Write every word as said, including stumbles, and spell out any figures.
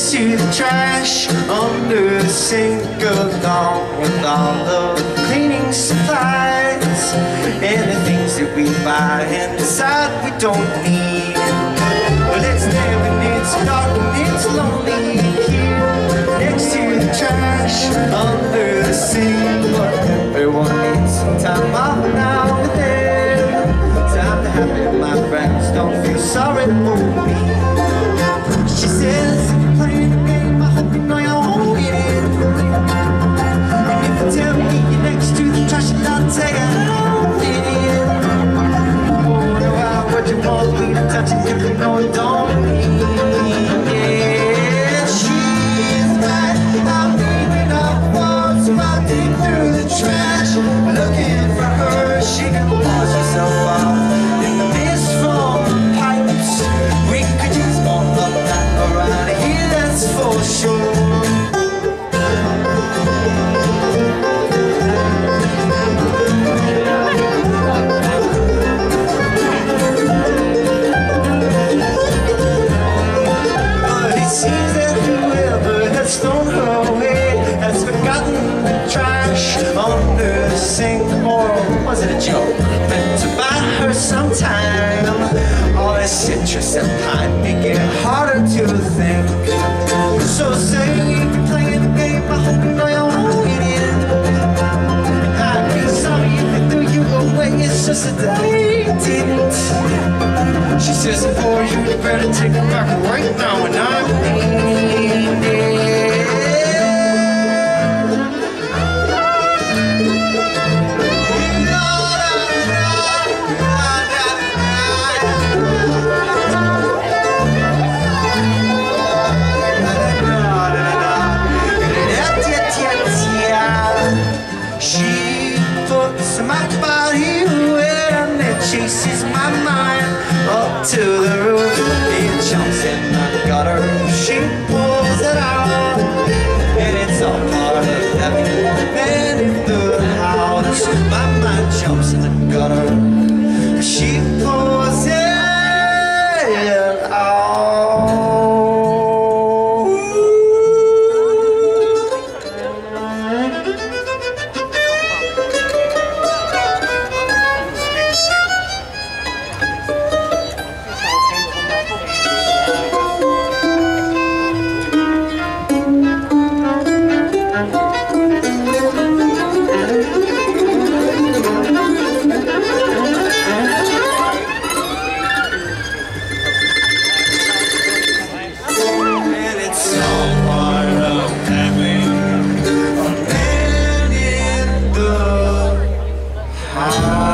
next to the trash, under the sink, along with all the cleaning supplies and the things that we buy and decide we don't need. Well, it's never, it's dark and it's lonely here, next to the trash, under the sink. But everyone needs some time off now and then. Time to have it, my friends, don't feel sorry for me. She says, if you're playing a game, I hope you know you won't get in. And if you tell me you're next to the trash, I'll tell you I'm in. Oh, no, I would you want me to touch it if you know it don't mean. Yeah, she's right, I'm leaving up walls, running through the trash, looking for her. She can wash herself off in the mist from the pipes. We could use more of that around here, that's for sure. But it seems that whoever has thrown her away has forgotten the trash under the sink. Or was it a joke meant to buy her some time? All this citrus and pine make it harder to think. So say if you're playing the game, I hope you know you won't get in. I'd be sorry if I threw you away, it's just that I didn't. She says for you, you better take it back right now, and I mean it. She puts my body wet and it chases my mind up to the roof. It jumps in the gutter, she pulls it out, and it's all part of having been in the house. My mind jumps in the gutter, she pulls it out. Ah.